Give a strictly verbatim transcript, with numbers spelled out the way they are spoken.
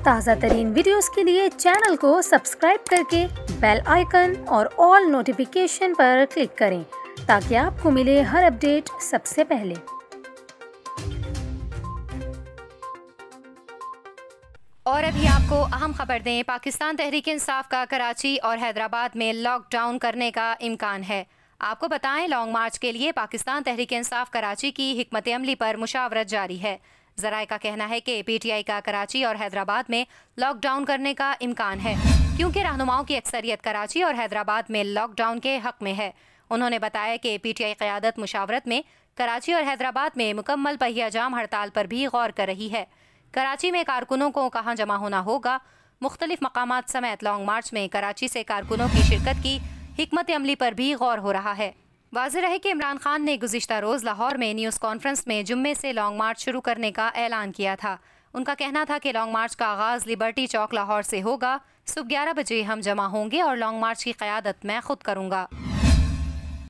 ताज़ा तरीन वीडियोस के लिए चैनल को सब्सक्राइब करके बेल आइकन और ऑल नोटिफिकेशन पर क्लिक करें ताकि आपको मिले हर अपडेट सबसे पहले। और अभी आपको अहम खबर दें, पाकिस्तान तहरीक इंसाफ का कराची और हैदराबाद में लॉकडाउन करने का इम्कान है। आपको बताएं, लॉन्ग मार्च के लिए पाकिस्तान तहरीक इंसाफ कराची की हिकमत अमली पर मुशावरत जारी है। ज़राए का कहना है कि पीटीआई का कराची और हैदराबाद में लॉकडाउन करने का इम्कान है, क्योंकि रहनुमाओं की अक्सरियत कराची और हैदराबाद में लॉकडाउन के हक में है। उन्होंने बताया कि पीटीआई क़यादत मुशावरत में कराची और हैदराबाद में मुकम्मल पहिया जाम हड़ताल पर भी गौर कर रही है। कराची में कारकुनों को कहाँ जमा होना होगा, मुख्तलिफ मकामात समेत लॉन्ग मार्च में कराची से कारकुनों की शिरकत की हिकमत अमली पर भी गौर हो रहा है। वाज़ेह रहे कि इमरान खान ने गुज़िश्ता रोज़ लाहौर में न्यूज़ कॉन्फ्रेंस में जुम्मे से लॉन्ग मार्च शुरू करने का ऐलान किया था। उनका कहना था कि लॉन्ग मार्च का आगाज़ लिबर्टी चौक लाहौर से होगा। सुबह ग्यारह बजे हम जमा होंगे और लॉन्ग मार्च की क़यादत मैं खुद करूँगा।